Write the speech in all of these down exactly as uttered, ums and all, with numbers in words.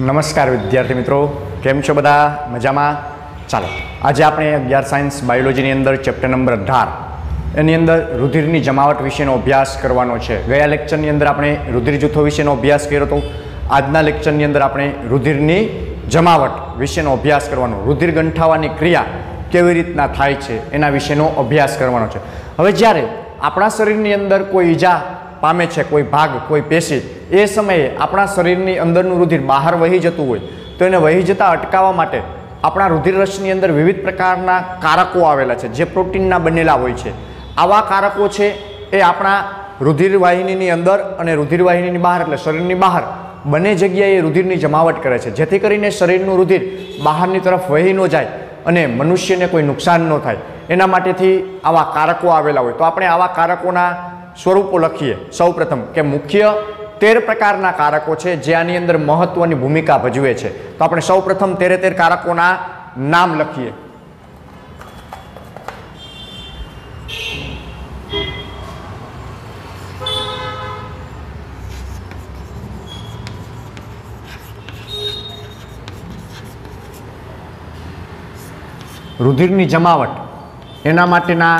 નમસ્કાર વિદ્યાર્થી મિત્રો, કેમ છો બધા? મજામાં? ચાલો, આજે આપણે અગિયાર સાયન્સ બાયોલોજીની અંદર ચેપ્ટર નંબર અઢાર એની અંદર રુધિરની જમાવટ વિશેનો અભ્યાસ કરવાનો છે. ગયા લેક્ચરની અંદર આપણે રુધિર જૂથો વિશેનો અભ્યાસ કર્યો હતો. આજના લેક્ચરની અંદર આપણે રુધિરની જમાવટ વિશેનો અભ્યાસ કરવાનો, રુધિર ગંઠાવાની ક્રિયા કેવી રીતના થાય છે એના વિશેનો અભ્યાસ કરવાનો છે. હવે જ્યારે આપણા શરીરની અંદર કોઈ ઈજા પામે છે, કોઈ ભાગ, કોઈ પેશી, એ સમયે આપણા શરીરની અંદરનું રુધિર બહાર વહી જતું હોય તો એને વહી જતા અટકાવવા માટે આપણા રુધિર રસની અંદર વિવિધ પ્રકારના કારકો આવેલા છે જે પ્રોટીનના બનેલા હોય છે. આવા કારકો છે એ આપણા રુધિર વાહિનીની અંદર અને રુધિર વાહિનીની બહાર, એટલે શરીરની બહાર બંને જગ્યાએ રુધિરની જમાવટ કરે છે, જેથી કરીને શરીરનું રુધિર બહારની તરફ વહી ન જાય અને મનુષ્યને કોઈ નુકસાન ન થાય. એના માટેથી આવા કારકો આવેલા હોય. તો આપણે આવા કારકોના સ્વરૂપો લખીએ. સૌ પ્રથમ કે મુખ્ય તેર પ્રકારના કારકો છે જે આની અંદર મહત્વની ભૂમિકા ભજવે છે. તો આપણે સૌ પ્રથમ તેરે તેર કારકોના નામ લખીએ. રુધિરની જમાવટ એના માટેના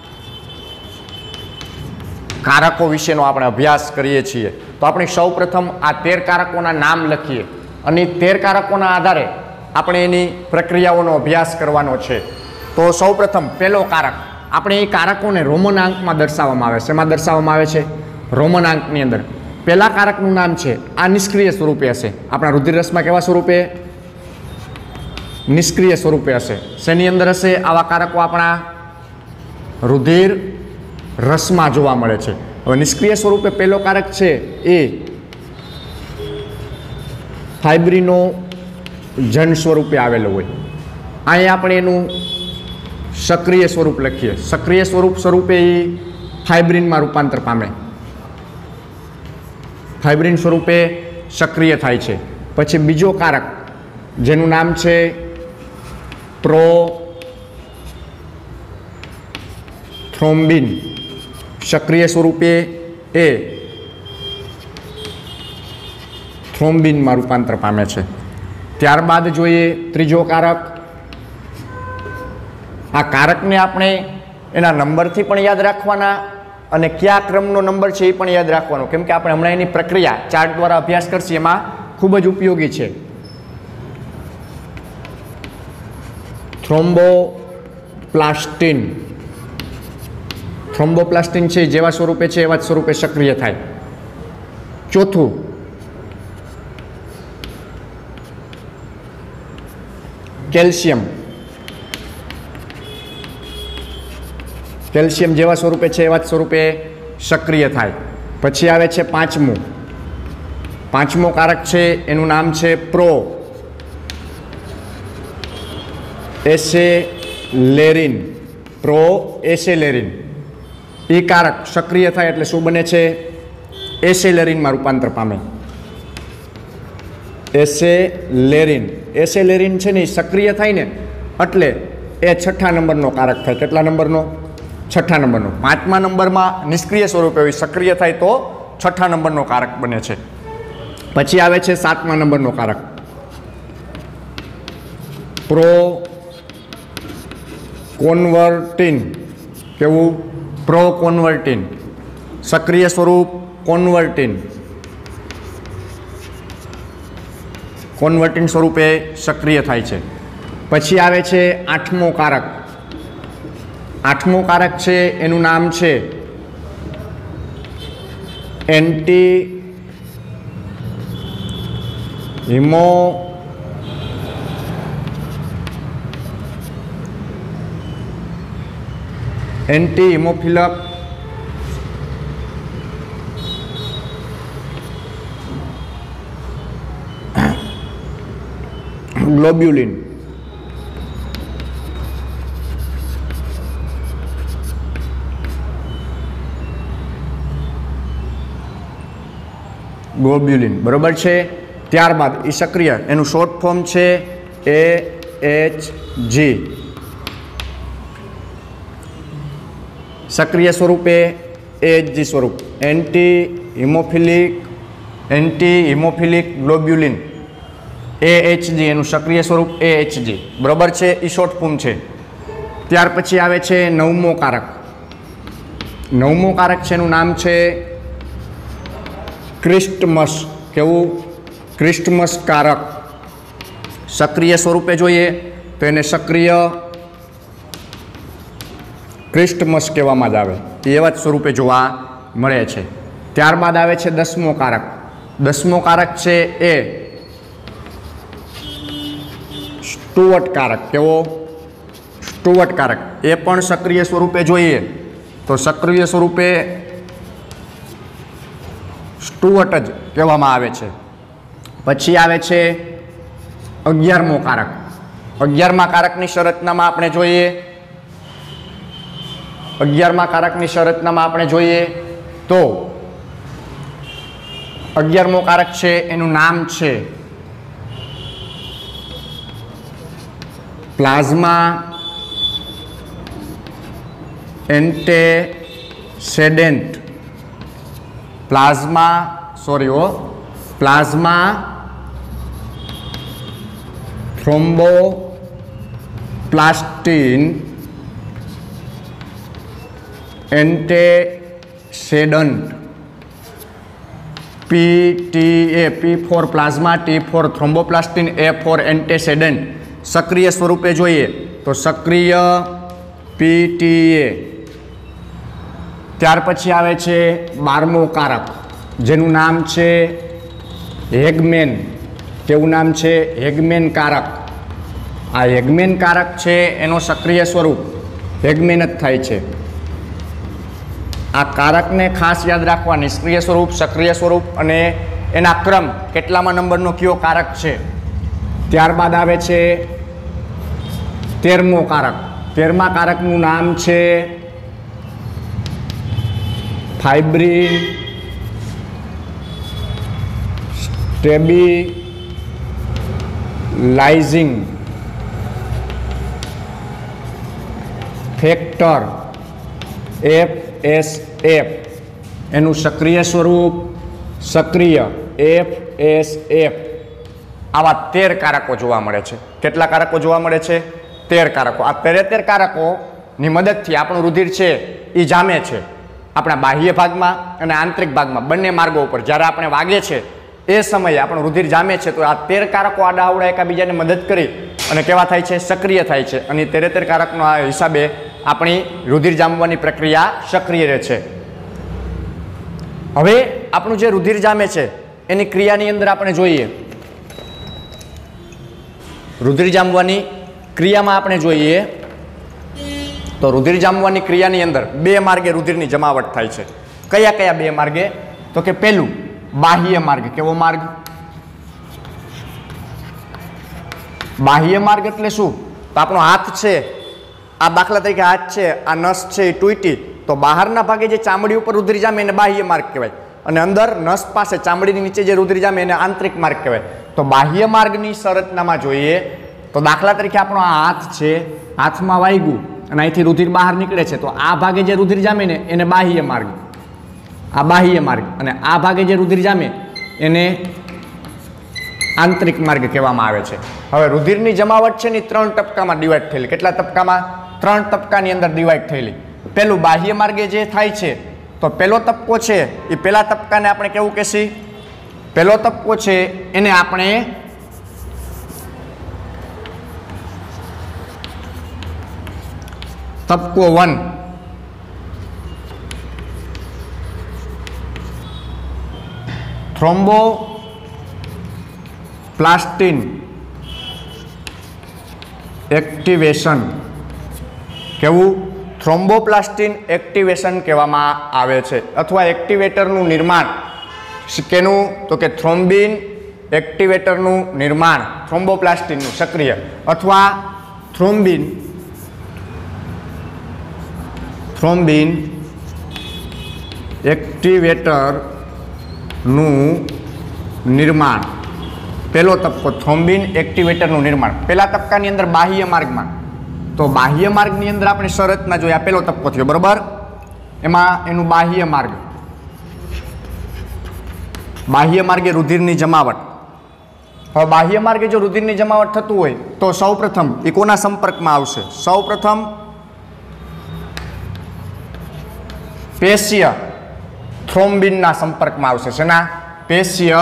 કારકો વિશેનો આપણે અભ્યાસ કરીએ છીએ. તો આપણે સૌ પ્રથમ આ તેર કારકોના નામ લખીએ અને તેર કારકોના આધારે આપણે એની પ્રક્રિયાઓનો અભ્યાસ કરવાનો છે. તો સૌ પ્રથમ પહેલો કારક, આપણે એ કારકોને રોમન આંકમાં દર્શાવવામાં આવે છે. એમાં દર્શાવવામાં આવે છે રોમન આંકની અંદર. પહેલા કારકનું નામ છે, આ નિષ્ક્રિય સ્વરૂપે હશે. આપણા રુધિર રસમાં કેવા સ્વરૂપે? નિષ્ક્રિય સ્વરૂપે હશે. શેની અંદર હશે આવા કારકો? આપણા રુધિર રસમાં જોવા મળે છે. હવે નિષ્ક્રિય સ્વરૂપે પહેલો કારક છે એ ફાઇબ્રિનોજન સ્વરૂપે આવેલો હોય. અહીં આપણે એનું સક્રિય સ્વરૂપ લખીએ. સક્રિય સ્વરૂપ સ્વરૂપે એ ફાઇબ્રિનમાં રૂપાંતર પામે, ફાઇબ્રિન સ્વરૂપે સક્રિય થાય છે. પછી બીજો કારક જેનું નામ છે પ્રોથ્રોમ્બિન, સક્રિય સ્વરૂપે એ થ્રોમ્બિનમાં રૂપાંતર પામે છે. ત્યારબાદ જોઈએ ત્રીજો કારક. આ કારકને આપણે એના નંબરથી પણ યાદ રાખવાના અને કયા ક્રમનો નંબર છે એ પણ યાદ રાખવાનો, કેમ કે આપણે હમણાં એની પ્રક્રિયા ચાર્ટ દ્વારા અભ્યાસ કરશી, એમાં ખૂબ જ ઉપયોગી છે. થ્રોમ્બોપ્લાસ્ટિન, થ્રોમ્બોપ્લાસ્ટિન છે જેવા સ્વરૂપે છે એવા જ સ્વરૂપે સક્રિય થાય. ચોથું કેલ્શિયમ, કેલ્શિયમ જેવા સ્વરૂપે છે એવા જ સ્વરૂપે સક્રિય થાય. પછી આવે છે પાંચમું, પાંચમો કારક છે એનું નામ છે પ્રો એસેલેરિન, પ્રો એસેલેરિન. એ કારક સક્રિય થાય એટલે શું બને છે? એસેલેરિનમાં રૂપાંતર પામે. એસેલેરિન, એસેલેરિન છે ને એ સક્રિય થાય ને એટલે એ છઠ્ઠા નંબરનો કારક થાય. કેટલા નંબરનો? છઠ્ઠા નંબરનો. પાંચમા નંબરમાં નિષ્ક્રિય સ્વરૂપે હોય, સક્રિય થાય તો છઠ્ઠા નંબરનો કારક બને છે. પછી આવે છે સાતમા નંબરનો કારક પ્રો કોન્વર્ટિન. કેવું? પ્રો કોન્વર્ટિન, સક્રિય સ્વરૂપ કોન્વર્ટિન, કોન્વર્ટિન સ્વરૂપે સક્રિય થાય છે. પછી આવે છે આઠમો કારક. આઠમો કારક છે એનું નામ છે એન્ટી હિમો એન્ટી હિમોફિલક ગ્લોબ્યુલિન. ગ્લોબ્યુલિન બરોબર છે. ત્યારબાદ એ સક્રિય, એનું શોર્ટ ફોર્મ છે એ એચ જી. સક્રિય સ્વરૂપે એચ સ્વરૂપ anti haemophilic anti haemophilic globulin A H G एनु सक्रिय स्वरूप ए एच जी बराबर है। ई शॉर्ट फॉर्म है। त्यार पछी आवे छे नवमो कारक। नवमो कारक है नाम है क्रिस्टमस। केवू क्रिस्टमस कारक सक्रिय स्वरूपे जोईए तो एने सक्रिय क्रिस्टमस कहेवामां ज आवे। एवा ज स्वरूपे जोवा मळे छे। त्यारबाद आवे छे दसमो कारक। दसमो कारक है ए स्टुअर्ट कारक। केवो स्टुअर्ट कारक ए पण सक्रिय स्वरूपे जोईए तो सक्रिय स्वरूपे स्टुअर्ट ज कहेवामां आवे छे। पछी आवे छे अगियारमो कारक। अगियारमा कारकनी शरतनामां आपणे जोईए। अगियारमा कारकनी शरतनामां आपणे जोईए तो अगियारमो कारक छे एनुं नाम छे प्लाज्मा एंटेसेडेंट। प्लाज्मा सॉरी ओ plasma thromboplastin antecedent. P T A P for plasma, T for thromboplastin, A for antecedent. सक्रिय स्वरूपे जोईए तो सक्रिय पी टी ए। त्यार पछी आवे छे बारमो कारक जेनुं नाम छे हेगमेन। केवुं नाम छे हेगमेन कारक। आ हेगमेन कारक छे एनो सक्रिय स्वरूप हेगमेन ज थाय छे। आ कारक ने खास याद राखवा निष्क्रिय स्वरूप, सक्रिय स्वरूप अने एना क्रम केटलामा नंबरनो कयो कारक छे। त्यारबाद आवे छे तेरमो कारक। तेरमा कारकनुं नाम छे fibrin stabilising factor F S F. एनु सक्रिय स्वरूप सक्रिय एफ एस एफ। आवा तेर कारको जोवा मळे छे। केटला कारको जोवा मळे छे? तेर कारको। आ तेरे तेर कारकोनी मददथी आपणुं रुधिर छे ई जामे छे अपना बाह्य भागमां अने आंतरिक भागमां बंने मार्गो पर। ज्यारे आपणे वागे छे ए समये આપણું रुधिर जामे છે તો આ તેર કારકો આડાઅવળા એકાબીજાને મદદ કરી અને કેવા થાય છે? સક્રિય થાય છે। અને તેરે તેર કારકનો આ હિસાબે આપણી रुधिर જામવાની પ્રક્રિયા સક્રિય રહે છે। હવે આપણું જે रुधिर જામે છે એની ક્રિયાની અંદર આપણે જોઈએ रुधिर જામવાની ક્રિયામાં આપણે જોઈએ તો रुधिर જામવાની ક્રિયાની અંદર બે માર્ગે रुधिરની જમાવટ થાય છે। કયા કયા બે માર્ગે? તો કે પહેલું बाह्य मार्ग। केवो मार्ग? बाह्य मार्ग एटले शुं? तो आपणो हाथ छे आ दाखला तरीके हाथ छे आ नस छे तूटी तो बहारना भागे जे चामड़ी उपर रुधिर जामे एने बाह्य मार्ग कहेवाय अने अंदर नस पासे चामड़ीनी नीचे जे रुधिर जामे एने आंतरिक मार्ग कहेवाय। तो बाह्य मार्गनी संरचनामां जोईए तो दाखला तरीके आपणो आ हाथ छे हाथमां वाग्युं अने અહીંથી रुधिर बहार નીકળે છે तो आ भागे जे रुधिर जामे ने एने बाह्य मार्ग। आ बाह्य मार्ग अने आ भागे जे रुधिर जामे एने आंतरिक मार्ग कहेवामां आवे छे। हवे रुधिरनी जमावट छे ने त्रण तबकामां डिवाइड थयेली। केटला तबकामां? त्रण तबकानी अंदर डिवाइड थयेली। पेलुं बाह्य मार्गे जे थाय छे तो पेलो तबको छे ए पेला तबकाने आपणे केवुं कहेशी? पेलो तबको छे एने आपणे तबको वन थ्रोम्बोप्लास्टिन एक्टिवेशन। केवुं? थ्रोम्बोप्लास्टिन एक्टिवेशन कहेवामां आवे छे अथवा एक्टिवेटरनुं निर्माण। केनुं? तो के थ्रोम्बिन एक्टिवेटरनुं निर्माण थ्रोम्बोप्लास्टिननुं सक्रिय अथवा थ्रोम्बिन थ्रोम्बिन एक्टिवेटर નું નિર્માણ। પહેલો તબક્કો થ્રોમ્બિન એક્ટિવેટરનું નિર્માણ પહેલા તબક્કાની અંદર બાહ્ય માર્ગમાં। તો બાહ્ય માર્ગની અંદર આપણે શરતના જોયા પહેલો તબક્કો થયો બરાબર। એમાં એનું બાહ્ય માર્ગ બાહ્ય માર્ગે રુધિરની જમાવટ હવે બાહ્ય માર્ગે જો રુધિરની જમાવટ થતું હોય તો સૌપ્રથમ એ કોના સંપર્કમાં આવશે? સૌપ્રથમ પેશીય થ્રોમ્બિનના સંપર્કમાં આવશે. શેના? પેશીય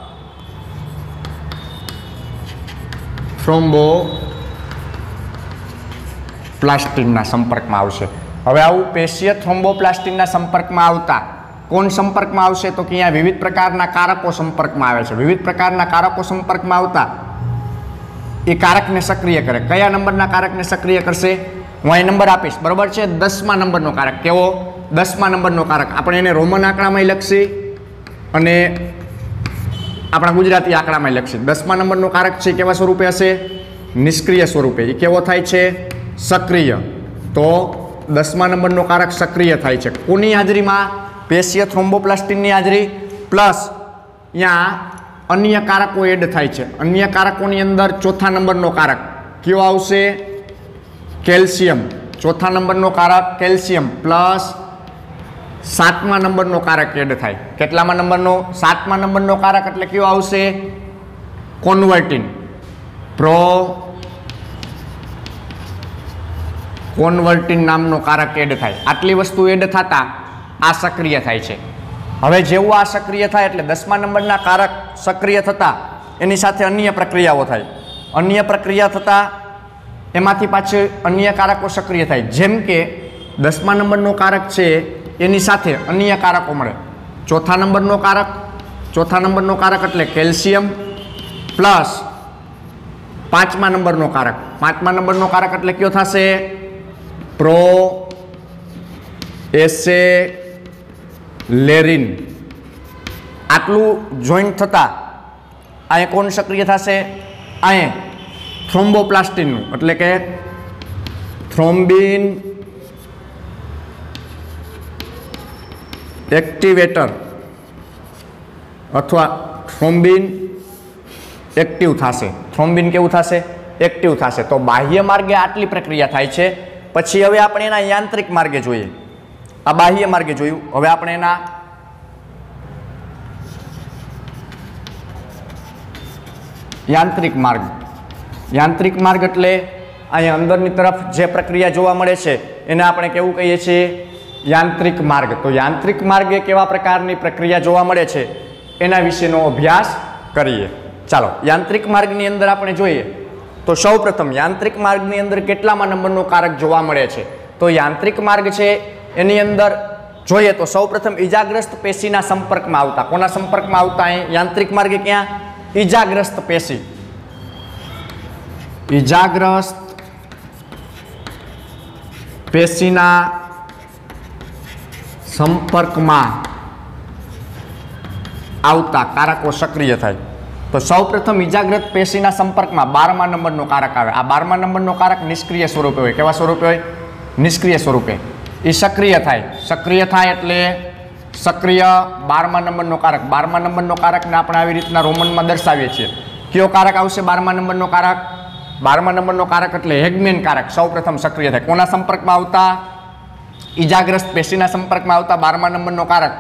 થ્રોમ્બોપ્લાસ્ટિનના સંપર્કમાં આવશે. હવે આવું પેશીય થ્રોમ્બોપ્લાસ્ટિનના સંપર્કમાં આવતા કોણ સંપર્કમાં આવશે? તો કે અહીંયા વિવિધ પ્રકારના કારકો સંપર્કમાં આવે છે. વિવિધ પ્રકારના કારકો સંપર્કમાં આવતા એ કારકને સક્રિય કરે. કયા નંબરના કારકને સક્રિય કરશે? હું અહીં નંબર આપીશ, બરોબર છે? દસમા નંબરનો કારક. કેવો? દસમા નંબરનો કારક. આપણે એને રોમન આંકડામાં લખશી અને આપણા ગુજરાતી આંકડામાં લખશી. દસમા નંબરનો કારક છે કેવા સ્વરૂપે હશે? નિષ્ક્રિય સ્વરૂપે. એ કેવો થાય છે? સક્રિય. તો દસમા નંબરનો કારક સક્રિય થાય છે કોની હાજરીમાં? પેશીય થ્રોમ્બોપ્લાસ્ટિનની હાજરી પ્લસ અહીંયા અન્ય કારકો એડ થાય છે. અન્ય કારકોની અંદર ચોથા નંબરનો કારક કયો આવશે? કેલ્શિયમ. ચોથા નંબરનો કારક કેલ્શિયમ પ્લસ સાતમા નંબરનો કારક એડ થાય. કેટલામા નંબરનો? સાતમા નંબરનો કારક એટલે કયો આવશે? કોન્વર્ટિન. પ્રો કોન્વર્ટિન નામનો કારક એડ થાય. આટલી વસ્તુ એડ થતા આ સક્રિય થાય છે. હવે જેવું આ સક્રિય થાય એટલે દસમા નંબરના કારક સક્રિય થતા એની સાથે અન્ય પ્રક્રિયાઓ થાય. અન્ય પ્રક્રિયા થતા એમાંથી પાછળ અન્ય કારકો સક્રિય થાય. જેમ કે દસમા નંબરનો કારક છે એની સાથે અન્ય કારકો મળે. ચોથા નંબરનો કારક ચોથા નંબરનો કારક એટલે કેલ્શિયમ પ્લસ પાંચમા નંબરનો કારક. પાંચમા નંબરનો કારક એટલે કયો થશે? Pro accelerin. આટલું જોઈન્ટ થતા અહીંયા કોણ સક્રિય થશે? અહીંયા થ્રોમ્બોપ્લાસ્ટિનનું એટલે કે થ્રોમ્બિન એક્ટિવેટર અથવા થ્રોમ્બિન એક્ટિવ થશે. થ્રોમ્બિન કેવું થશે? એક્ટિવ થશે. તો બાહ્ય માર્ગે આટલી પ્રક્રિયા થાય છે. પછી હવે આપણે એના યાંત્રિક માર્ગે જોઈએ. આ બાહ્ય માર્ગે જોયું. હવે આપણે એના યાંત્રિક માર્ગ. યાંત્રિક માર્ગ એટલે અહીંયા અંદરની તરફ જે પ્રક્રિયા જોવા મળે છે એને આપણે કેવું કહીએ છીએ? યાંત્રિક માર્ગ. તો યાંત્રિક માર્ગે કેવા પ્રકારની પ્રક્રિયા જોવા મળે છે એના વિશેનો અભ્યાસ કરીએ. ચાલો યાંત્રિક માર્ગની અંદર આપણે જોઈએ તો સૌપ્રથમ યાંત્રિક માર્ગની અંદર કેટલામા નંબરનો કારક જોવા મળે છે? તો યાંત્રિક માર્ગ છે એની અંદર જોઈએ તો સૌપ્રથમ ઈજાગ્રસ્ત પેશીના સંપર્કમાં આવતા. કોના સંપર્કમાં આવતા? અહીં યાંત્રિક માર્ગે ક્યાં? ઈજાગ્રસ્ત પેશી. ઈજાગ્રસ્ત પેશીના સંપર્કમાં આવતા કારકો સક્રિય થાય. તો સૌપ્રથમ ઈજાગ્રસ્ત પેશીના સંપર્કમાં બારમા નંબરનો કારક આવે. આ બારમા નંબરનો કારક નિષ્ક્રિય સ્વરૂપે હોય. કેવા સ્વરૂપે હોય? નિષ્ક્રિય સ્વરૂપે. એ સક્રિય થાય. સક્રિય થાય એટલે સક્રિય બારમા નંબરનો કારક. બારમા નંબરનો કારકને આપણે આવી રીતના રોમનમાં દર્શાવીએ છીએ. કયો કારક આવશે બારમા નંબરનો કારક? બારમા નંબરનો કારક એટલે હેગમેન કારક સૌપ્રથમ સક્રિય થાય. કોના સંપર્કમાં આવતા? ઈજાગ્રસ્ત પેશીના સંપર્કમાં આવતા બારમા નંબરનો કારક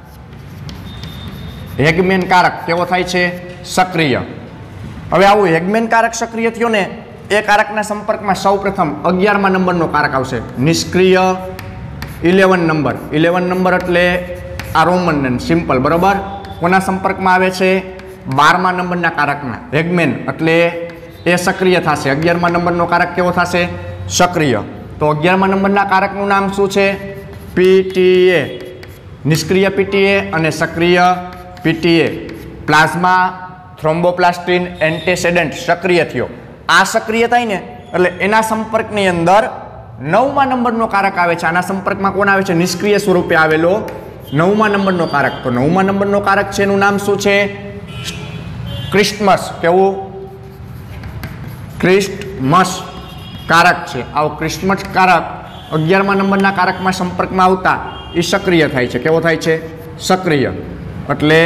હેગમેન કારક કેવો થાય છે? સક્રિય. હવે આવું હેગમેન કારક સક્રિય થયો ને એ કારકના સંપર્કમાં સૌપ્રથમ અગિયારમા નંબરનો કારક આવશે. નિષ્ક્રિય ઇલેવન નંબર. ઇલેવન નંબર એટલે આ રોમન સિમ્પલ. બરોબર. કોના સંપર્કમાં આવે છે? બારમા નંબરના કારકના. હેગમેન એટલે એ સક્રિય થશે. અગિયારમા નંબરનો કારક કેવો થશે? સક્રિય. તો અગિયારમા નંબરના કારકનું નામ શું છે? પીટીએ. નિષ્ક્રિય પીટીએ અને સક્રિય પીટીએ. પ્લાઝમા થ્રોમ્બોપ્લાસ્ટિન એન્ટેસેડન્ટ સક્રિય થયો. આ સક્રિય થાય ને એટલે એના સંપર્કની અંદર નવમા નંબરનો કારક આવે છે. આના સંપર્કમાં કોણ આવે છે? નિષ્ક્રિય સ્વરૂપે આવેલો નવમા નંબરનો કારક. તો નવમા નંબરનો કારક છે એનું નામ શું છે? ક્રિસ્ટમસ. કેવું? ક્રિસ્ટમસ કારક છે. આવો ક્રિસ્ટમસ કારક અગિયારમા નંબરના કારકમાં સંપર્કમાં આવતા એ સક્રિય થાય છે. કેવો થાય છે? સક્રિય. એટલે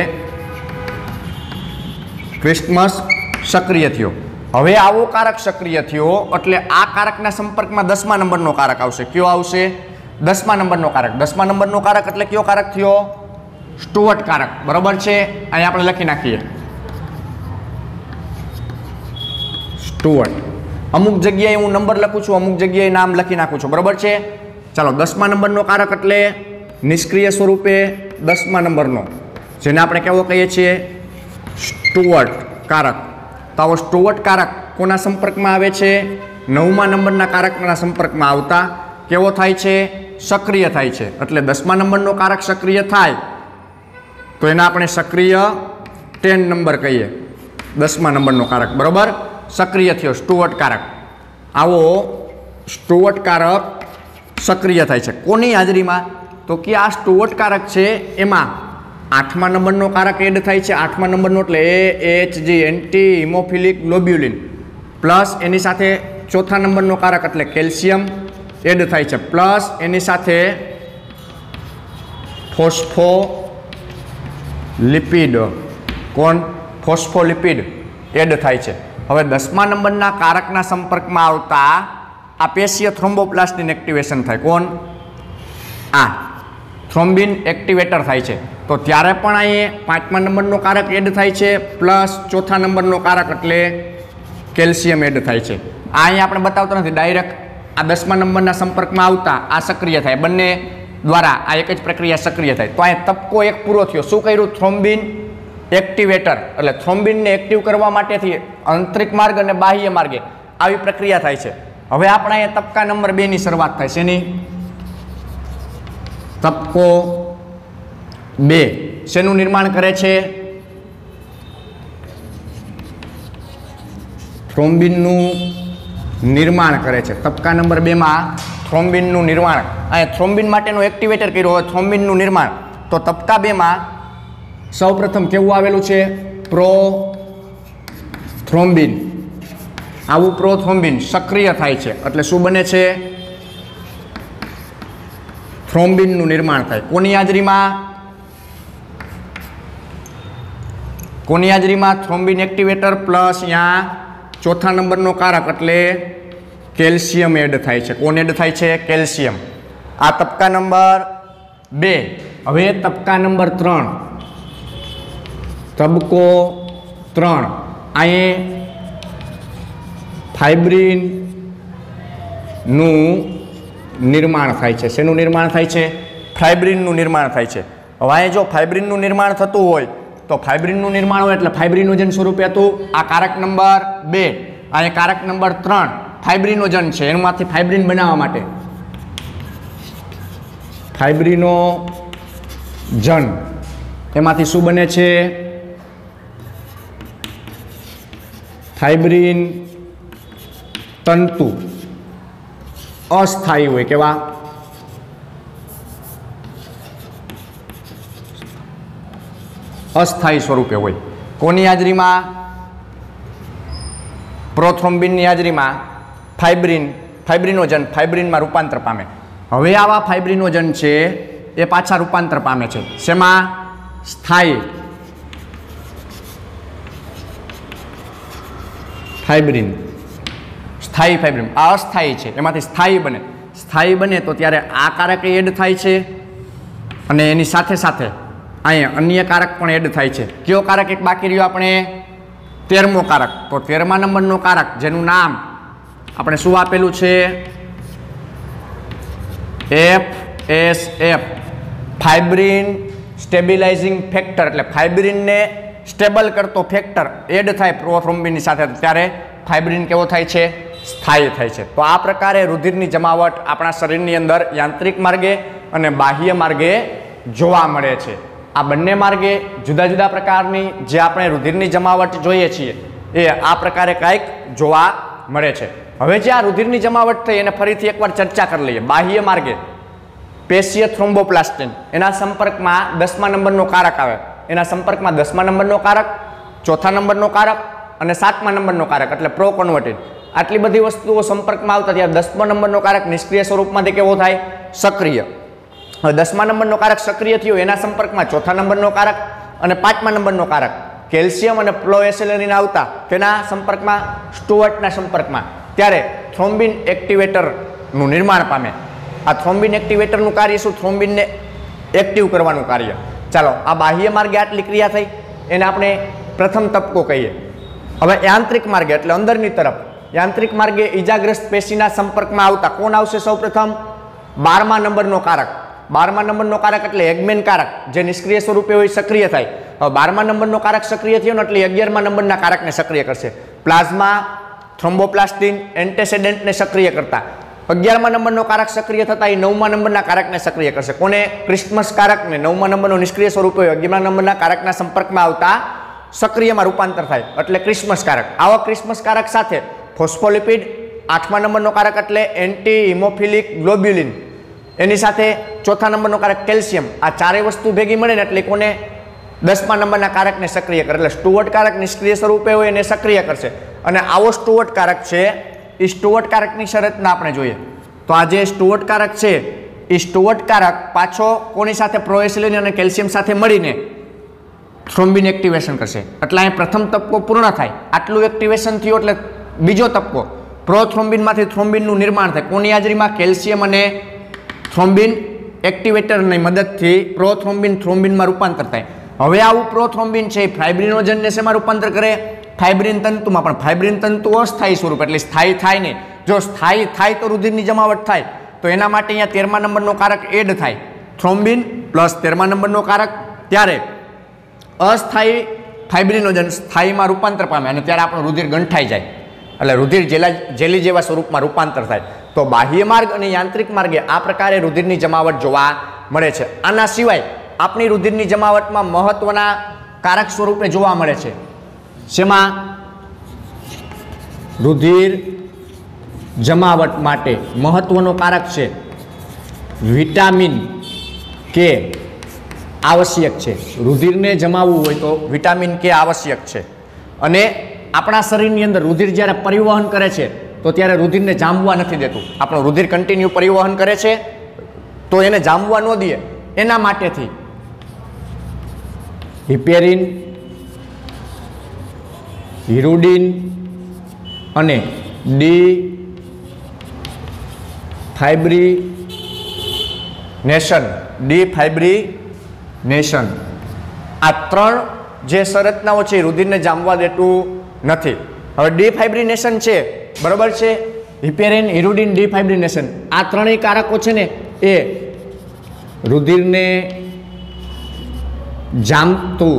ક્રિસ્ટમસ સક્રિય થયો. હવે આવો કારક સક્રિય થયો એટલે આ કારકના સંપર્કમાં દસમા નંબરનો કારક આવશે. કયો આવશે? દસમા નંબરનો કારક. દસમા નંબરનો કારક એટલે કયો કારક થયો? સ્ટુઅર્ટ કારક. બરોબર છે. અહીંયા આપણે લખી નાખીએ સ્ટુઅર્ટ. અમુક જગ્યાએ હું નંબર લખું છું, અમુક જગ્યાએ નામ લખી નાખું છું, બરાબર છે. ચાલો, દસમા નંબરનો કારક એટલે નિષ્ક્રિય સ્વરૂપે દસમા નંબરનો, જેને આપણે કેવો કહીએ છીએ? સ્ટુઅર્ટ કારક. તો આવો સ્ટુઅર્ટ કારક કોના સંપર્કમાં આવે છે? નવમા નંબરના કારકના સંપર્કમાં આવતા કેવો થાય છે? સક્રિય થાય છે. એટલે દસમા નંબરનો કારક સક્રિય થાય તો એને આપણે સક્રિય ટેન નંબર કહીએ. દસમા નંબરનો કારક બરાબર સક્રિય થયો, સ્ટુઅર્ટ કારક. આવો સ્ટુઅર્ટ કારક સક્રિય થાય છે કોની હાજરીમાં? તો કે આ સ્ટુઅર્ટ કારક છે એમાં આઠમા નંબરનો કારક એડ થાય છે. આઠમા નંબરનો એટલે A H G anti haemophilic globulin plus એની સાથે ચોથા નંબરનો કારક એટલે કેલ્શિયમ એડ થાય છે, પ્લસ એની સાથે ફોસ્ફોલિપિડ, કોણ? ફોસ્ફોલિપિડ એડ થાય છે. હવે દસમા નંબરના કારકના સંપર્કમાં આવતા આ પેશીય થ્રોમ્બોપ્લાસ્ટની એક્ટિવેશન થાય. કોણ? આ થ્રોમ્બિન એક્ટિવેટર થાય છે. તો ત્યારે પણ અહીં પાંચમા નંબરનો કારક એડ થાય છે, પ્લસ ચોથા નંબરનો કારક એટલે કેલ્શિયમ એડ થાય છે. આ અહીં આપણે બતાવતો નથી, ડાયરેક્ટ આ દસમા નંબરના સંપર્કમાં આવતા આ સક્રિય થાય. બંને દ્વારા આ એક જ પ્રક્રિયા સક્રિય થાય. તો અહીંયા તબક્કો એક પૂરો થયો. શું કર્યું? થ્રોમ્બિન એક્ટિવેટર, એટલે થ્રોમ્બિનને એક્ટિવ કરવા માટેથી આંતરિક માર્ગ અને બાહ્ય માર્ગે આવી પ્રક્રિયા થાય છે. હવે આપણે અહીંયા તબક્કા નંબર બે ની શરૂઆત થાય છે. એની તબક્કો બે શેનું નિર્માણ કરે છે? થ્રોમ્બિનનું નિર્માણ કરે છે. તબક્કા નંબર બે માં થ્રોમ્બિનનું નિર્માણ. અહીંયા થ્રોમ્બિન માટેનું એક્ટિવેટર કર્યું, હવે થ્રોમ્બિનનું નિર્માણ. તો તબક્કા બે માં સૌપ્રથમ કેવું આવેલું છે? Pro thrombin. આવું પ્રોથ્રોમ્બિન સક્રિય થાય છે એટલે શું બને છે? થ્રોમ્બિનનું નિર્માણ થાય. કોની હાજરીમાં? કોની હાજરીમાં? થ્રોમ્બિન એક્ટિવેટર પ્લસ અહીંયા ચોથા નંબરનો કારક એટલે કેલ્શિયમ એડ થાય છે. કોણ એડ થાય છે? કેલ્શિયમ. આ તબક્કા નંબર બે. હવે તબક્કા નંબર ત્રણ, તબક્કો ત્રણ. અહીં ફાઇબ્રિનનું નિર્માણ થાય છે. શેનું નિર્માણ થાય છે? ફાઇબ્રિનનું નિર્માણ થાય છે. હવે અહીં જો ફાઇબ્રિનનું નિર્માણ થતું હોય તો ફાઇબ્રિનનું નિર્માણ હોય એટલે ફાઇબ્રિનોજન સ્વરૂપે હતું આ કારક નંબર બે. અહીં કારક નંબર ત્રણ ફાઇબ્રિનોજન છે, એમાંથી ફાઇબ્રિન બનાવવા માટે ફાઇબ્રિનોજન એમાંથી શું બને છે? ફાઇબ્રિન તંતુ અસ્થાયી હોય. કેવા? અસ્થાયી સ્વરૂપે હોય. કોની હાજરીમાં? પ્રોથ્રોમ્બિનની હાજરીમાં ફાઇબ્રિન ફાઇબ્રિનોજન ફાઇબ્રિનમાં રૂપાંતર પામે. હવે આવા ફાઇબ્રિનોજન છે એ પાછા રૂપાંતર પામે છે. શેમાં? સ્થાયી ફાઇબ્રિન. સ્થાયી ફાઇબ્રિન. આ અસ્થાયી છે, એમાંથી સ્થાયી બને. સ્થાયી બને તો ત્યારે આ કારક એડ થાય છે અને એની સાથે સાથે અહીંયા અન્ય કારક પણ એડ થાય છે. કયો કારક એક બાકી રહ્યો? આપણે તેરમો કારક. તો તેરમા નંબરનો કારક જેનું નામ આપણે શું આપેલું છે? F S F, fibrin stabilising factor. એટલે ફાઇબ્રિનને સ્ટેબલ કરતો ફેક્ટર એડ થાય પ્રોથ્રોમ્બિનની સાથે, ત્યારે ફાઇબ્રિન કેવો થાય છે? સ્થાયી થાય છે. તો આ પ્રકારે રુધિરની જમાવટ આપણા શરીરની અંદર યાંત્રિક માર્ગે અને બાહ્ય માર્ગે જોવા મળે છે. આ બંને માર્ગે જુદા જુદા પ્રકારની જે આપણે રુધિરની જમાવટ જોઈએ છીએ એ આ પ્રકારે કંઈક જોવા મળે છે. હવે જે આ રુધિરની જમાવટ થઈ એને ફરીથી એકવાર ચર્ચા કરી લઈએ. બાહ્ય માર્ગે પેશીય થ્રોમ્બોપ્લાસ્ટિન એના સંપર્કમાં દસમા નંબરનો કારક આવે. એના સંપર્કમાં દસમા નંબરનો કારક, ચોથા નંબરનો કારક અને સાતમા નંબરનો કારક એટલે પ્રો કન્વર્ટેડ. આટલી બધી વસ્તુઓ સંપર્કમાં આવતા ત્યારે દસમા નંબરનો કારક નિષ્ક્રિય સ્વરૂપમાંથી કેવો થાય? સક્રિય. હવે દસમા નંબરનો કારક સક્રિય થયો, એના સંપર્કમાં ચોથા નંબરનો કારક અને પાંચમા નંબરનો કારક કેલ્શિયમ અને પ્લોએસેલેનિન આવતા તેના સંપર્કમાં સ્ટુઅર્ટના સંપર્કમાં, ત્યારે થ્રોમ્બિન એક્ટિવેટરનું નિર્માણ પામે. આ થ્રોમ્બિન એક્ટિવેટરનું કાર્ય શું? થ્રોમ્બિનને એક્ટિવ કરવાનું કાર્ય. ચાલો, આ બાહ્ય માર્ગે આટલી ક્રિયા થઈ એને આપણે પ્રથમ તબક્કો કહીએ. હવે યાંત્રિક માર્ગે એટલે અંદરની તરફ યાંત્રિક માર્ગે ઈજાગ્રસ્ત પેશીના સંપર્કમાં આવતા કોણ આવશે સૌપ્રથમ? બારમા નંબરનો કારક. બારમા નંબરનો કારક એટલે એગ્મેન કારક, જે નિષ્ક્રિય સ્વરૂપે હોય સક્રિય થાય. હવે બારમા નંબરનો કારક સક્રિય થયો ને એટલે અગિયારમા નંબરના કારકને સક્રિય કરશે. પ્લાઝમા, થ્રોમ્બોપ્લાસ્ટિન, એન્ટેસેડન્ટને સક્રિય કરતા. અગિયારમા નંબરનો કારક સક્રિય થતા એ નવમા નંબરના કારકને સક્રિય કરશે. કોને? ક્રિસ્મસ કારકને. નવમા નંબરનો નિષ્ક્રિય સ્વરૂપે હોય અગિયારમા નંબરના કારકના સંપર્કમાં આવતા સક્રિયમાં રૂપાંતર થાય એટલે ક્રિસ્મસ કારક. આવા ક્રિસ્મસ કારક સાથે ફોસ્ફોલિપિડ, આઠમા નંબરનો કારક એટલે એન્ટી હિમોફિલિક ગ્લોબ્યુલિન, એની સાથે ચોથા નંબરનો કારક કેલ્શિયમ. આ ચારેય વસ્તુ ભેગી મળે ને એટલે કોને? દસમા નંબરના કારકને સક્રિય કરે. એટલે સ્ટુઅર્ટ કારક નિષ્ક્રિય સ્વરૂપે હોય એને સક્રિય કરશે. અને આવો સ્ટુઅર્ટ કારક છે એ સ્ટુઅર્ટ કારકની શરતના આપણે જોઈએ તો આ જે સ્ટુઅર્ટ કારક છે એ સ્ટુઅર્ટ કારક પાછો કોની સાથે? પ્રોએસિલિન અને કેલ્શિયમ સાથે મળીને થ્રોમ્બિન એક્ટિવેશન કરશે. એટલે અહીં પ્રથમ તબક્કો પૂર્ણ થાય. આટલું એક્ટિવેશન થયું એટલે બીજો તબક્કો પ્રોથ્રોમ્બિનમાંથી થ્રોમ્બિનનું નિર્માણ થાય. કોની હાજરીમાં? કેલ્શિયમ અને થ્રોમ્બિન એક્ટિવેટરની મદદથી પ્રોથ્રોમ્બિન થ્રોમ્બિનમાં રૂપાંતર થાય. હવે આવું પ્રોથ્રોમ્બિન છે ફાઇબ્રિનોજનને શેમાં રૂપાંતર કરે? ફાઇબ્રિન તંતુમાં. પણ ફાઇબ્રિન તંતુ અસ્થાયી સ્વરૂપ એટલે સ્થાયી થાય નહીં. જો સ્થાયી થાય તો રુધિરની જમાવટ થાય. તો એના માટે અહીંયા તેરમા નંબરનો કારક એડ થાય. થ્રોમ્બિન પ્લસ તેરમા નંબરનો કારક. ત્યારે અસ્થાયી ફાઇબ્રિનોજન સ્થાયીમાં રૂપાંતર પામે અને ત્યારે આપણું રુધિર ગંઠાઈ જાય એટલે રુધિર જેલા જેલી જેવા સ્વરૂપમાં રૂપાંતર થાય. તો બાહ્ય માર્ગ અને યાંત્રિક માર્ગે આ પ્રકારે રુધિરની જમાવટ જોવા મળે છે. આના સિવાય આપણી રુધિરની જમાવટમાં મહત્વના કારક સ્વરૂપે જોવા મળે છે. જેમાં રુધિર જમાવટ માટે મહત્વનો કારક છે વિટામિન કે આવશ્યક છે. રુધિરને જમાવવું હોય તો વિટામિન કે આવશ્યક છે. અને આપણા શરીરની અંદર રુધિર જ્યારે પરિવહન કરે છે તો ત્યારે રુધિરને જામવા નથી દેતું. આપણું રુધિર કન્ટિન્યુ પરિવહન કરે છે તો એને જામવા ન દે એના માટેથી હિપેરિન, હિરુડિન અને ડી ફાઇબ્રિનેશન ડી ફાઇબ્રિનેશન આ ત્રણ જે સંરચનાઓ છે રુધિરને જામવા દેતું નથી. હવે ડી ફાઇબ્રિનેશન છે બરાબર છે, હિપેરિન, હિરુડિન, ડી ફાઇબ્રિનેશન આ ત્રણેય કારકો છે ને એ રુધિરને જામતું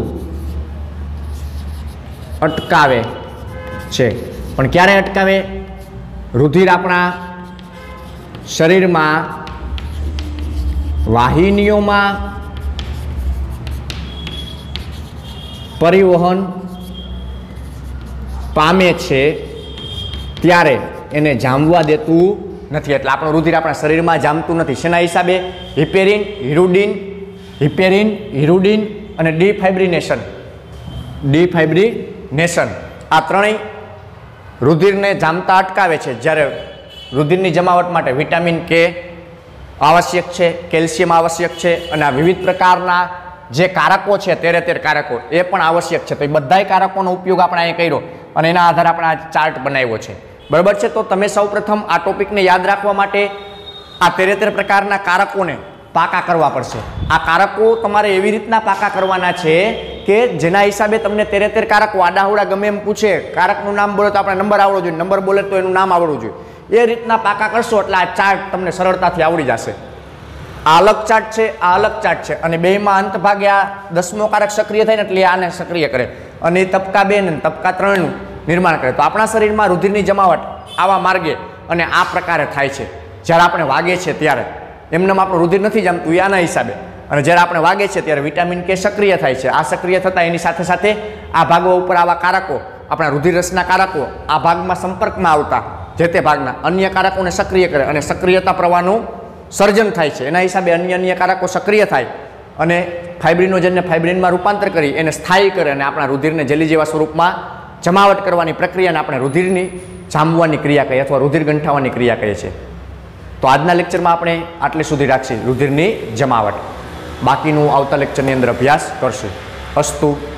અટકાવે છે. પણ ક્યારે અટકાવે? રુધિર આપણા શરીરમાં વાહિનીઓમાં પરિવહન પામે છે ત્યારે એને જામવા દેતું નથી. એટલે આપણું રુધિર આપણા શરીરમાં જામતું નથી. શેના હિસાબે? હિપેરિન, હિરુડિન, હિપેરિન, હિરુડિન અને ડી ફાઇબ્રિનેશન ડી ફાઇબ્રિનેશન આ ત્રણેય રુધિરને જામતા અટકાવે છે. જ્યારે રુધિરની જમાવટ માટે વિટામિન કે આવશ્યક છે, કેલ્શિયમ આવશ્યક છે અને આ વિવિધ પ્રકારના જે કારકો છે તેરે તેર કારકો એ પણ આવશ્યક છે. તો એ બધાય કારકોનો ઉપયોગ આપણે અહીંયા કર્યો અને એના આધારે આપણે આ ચાર્ટ બનાવ્યો છે. બરાબર છે. તો તમે સૌપ્રથમ આ ટોપિકને યાદ રાખવા માટે આ તેરે તેર પ્રકારના કારકોને પાકા કરવા પડશે. આ કારકો તમારે એવી રીતના પાકા કરવાના છે કે જેના હિસાબે તમને તેરે તેર કારકો આડાહુડા ગમે એમ પૂછે, કારકનું નામ બોલે તો આપણે નંબર આવડવો જોઈએ, નંબર બોલે તો એનું નામ આવડવું જોઈએ. એ રીતના પાકા કરશો એટલે આ ચાર્ટ તમને સરળતાથી આવડી જશે. આ અલગ ચાર્ટ છે, આ અલગ ચાર્ટ છે અને બેમાં અંત ભાગે આ દસમો કારક સક્રિય થાય ને એટલે આને સક્રિય કરે અને તબકા બે ને તબકા ત્રણનું નિર્માણ કરે. તો આપણા શરીરમાં રુધિરની જમાવટ આવા માર્ગે અને આ પ્રકારે થાય છે. જ્યારે આપણે વાગે છે ત્યારે એમનેમ આપણું રુધિર નથી જામતું એ આના હિસાબે, અને જ્યારે આપણે વાગે છે ત્યારે વિટામિન કે સક્રિય થાય છે. આ સક્રિય થતાં એની સાથે સાથે આ ભાગો ઉપર આવા કારકો આપણા રુધિર રસના કારકો આ ભાગમાં સંપર્કમાં આવતા જે તે ભાગના અન્ય કારકોને સક્રિય કરે અને સક્રિયતા પ્રવાહનું સર્જન થાય છે. એના હિસાબે અન્ય અન્ય કારકો સક્રિય થાય અને ફાઇબ્રિનોજનને ફાઇબ્રિનમાં રૂપાંતર કરી એને સ્થાયી કરે અને આપણા રુધિરને જેલી જેવા સ્વરૂપમાં જમાવટ કરવાની પ્રક્રિયાને આપણે રુધિરની જામવાની ક્રિયા કહીએ અથવા રુધિર ગંઠાવાની ક્રિયા કહીએ છીએ. તો આજના લેક્ચરમાં આપણે આટલે સુધી રાખીએ રુધિરની જમાવટ. બાકીનું આવતા લેક્ચરની અંદર અભ્યાસ કરશું. અસ્તુ.